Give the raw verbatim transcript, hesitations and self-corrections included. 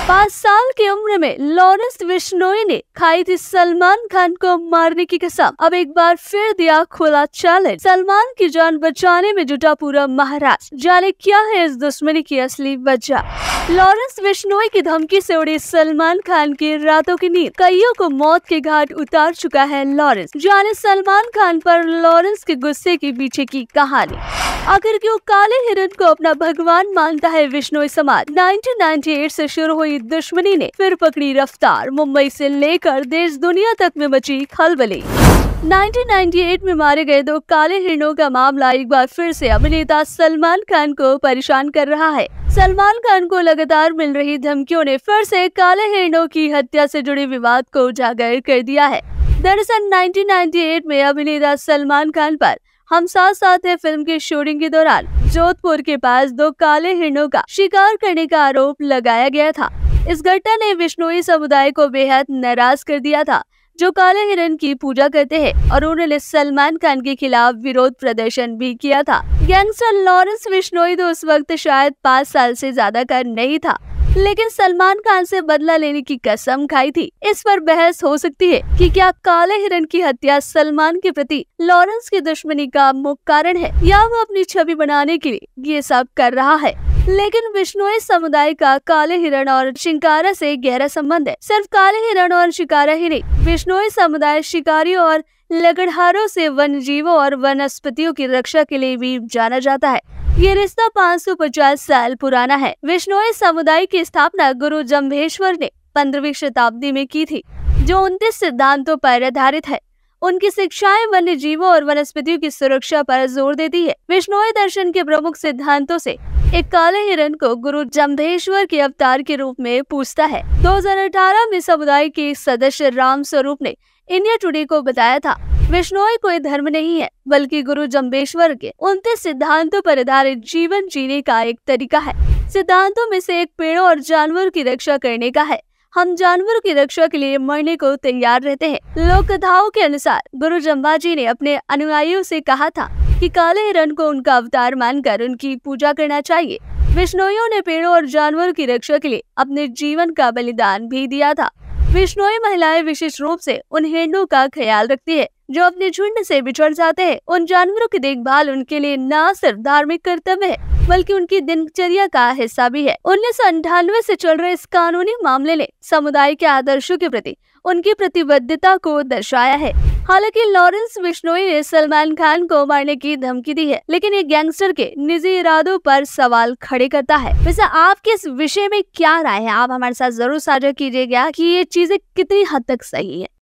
पाँच साल की उम्र में लॉरेंस बिश्नोई ने खाई थी सलमान खान को मारने की कसम। अब एक बार फिर दिया खुला चैलेंज। सलमान की जान बचाने में जुटा पूरा महाराष्ट्र। जाने क्या है इस दुश्मनी की असली वजह। लॉरेंस बिश्नोई की धमकी से उड़ी सलमान खान की रातों की नींद। कईयों को मौत के घाट उतार चुका है लॉरेंस। जाने सलमान खान पर लॉरेंस के गुस्से के पीछे की कहानी। आखिर क्यों काले हिरण को अपना भगवान मानता है बिश्नोई समाज। उन्नीस सौ अट्ठानवे से शुरू हुई दुश्मनी ने फिर पकड़ी रफ्तार। मुंबई से लेकर देश दुनिया तक में मची खलबली। उन्नीस सौ अट्ठानवे में मारे गए दो काले हिरणों का मामला एक बार फिर से अभिनेता सलमान खान को परेशान कर रहा है। सलमान खान को लगातार मिल रही धमकियों ने फिर से काले हिरणों की हत्या से जुड़े विवाद को उजागर कर दिया है। दरअसल उन्नीस सौ अट्ठानवे में अभिनेता सलमान खान पर हम साथ साथ है फिल्म की शूटिंग के दौरान जोधपुर के पास दो काले हिरणों का शिकार करने का आरोप लगाया गया था। इस घटना ने बिश्नोई समुदाय को बेहद नाराज कर दिया था, जो काले हिरण की पूजा करते हैं, और उन्होंने सलमान खान के खिलाफ विरोध प्रदर्शन भी किया था। गैंगस्टर लॉरेंस बिश्नोई तो उस वक्त शायद पाँच साल से ज्यादा का नहीं था, लेकिन सलमान खान से बदला लेने की कसम खाई थी। इस पर बहस हो सकती है कि क्या काले हिरण की हत्या सलमान के प्रति लॉरेंस की दुश्मनी का मुख्य कारण है, या वो अपनी छवि बनाने के लिए ये सब कर रहा है। लेकिन बिश्नोई समुदाय का काले हिरण और शिकारा से गहरा संबंध है। सिर्फ काले हिरण और शिकारा ही नहीं, बिश्नोई समुदाय शिकारियों और लकड़हारों से वन जीवों और वनस्पतियों की रक्षा के लिए भी जाना जाता है। ये रिश्ता पाँच सौ पचास साल पुराना है। बिश्नोई समुदाय की स्थापना गुरु जम्भेश्वर ने पंद्रहवीं शताब्दी में की थी, जो उनतीस सिद्धांतों पर आधारित है। उनकी शिक्षाएं वन्य जीवों और वनस्पतियों की सुरक्षा पर जोर देती है। बिश्नोई दर्शन के प्रमुख सिद्धांतों से एक काले हिरण को गुरु जम्भेश्वर के अवतार के रूप में पूजता है। दो हज़ार अठारह में समुदाय के सदस्य राम स्वरूप ने इंडिया टुडे को बताया था, बिश्नोई कोई धर्म नहीं है, बल्कि गुरु जम्भेश्वर के उनतीस सिद्धांतों पर आधारित जीवन जीने का एक तरीका है। सिद्धांतों में से एक पेड़ों और जानवरों की रक्षा करने का है। हम जानवरों की रक्षा के लिए मरने को तैयार रहते हैं। लोक कथाओं के अनुसार गुरु जम्बाजी ने अपने अनुयायियों से कहा था कि काले हिरण को उनका अवतार मानकर उनकी पूजा करना चाहिए। बिश्नोइयों ने पेड़ों और जानवरों की रक्षा के लिए अपने जीवन का बलिदान भी दिया था। बिश्नोई महिलाएं विशेष रूप से उन हिरणों का ख्याल रखती है जो अपने झुंड से बिछड़ जाते हैं। उन जानवरों की देखभाल उनके लिए न सिर्फ धार्मिक कर्तव्य है, बल्कि उनकी दिनचर्या का हिस्सा भी है। उन्नीस सौ अंठानवे से चल रहे इस कानूनी मामले ने समुदाय के आदर्शों के प्रति उनकी प्रतिबद्धता को दर्शाया है। हालांकि लॉरेंस बिश्नोई ने सलमान खान को मारने की धमकी दी है, लेकिन ये गैंगस्टर के निजी इरादों पर सवाल खड़े करता है। वैसे आपके इस विषय में क्या राय है? आप हमारे साथ जरूर साझा कीजिएगा कि ये चीजें कितनी हद तक सही है।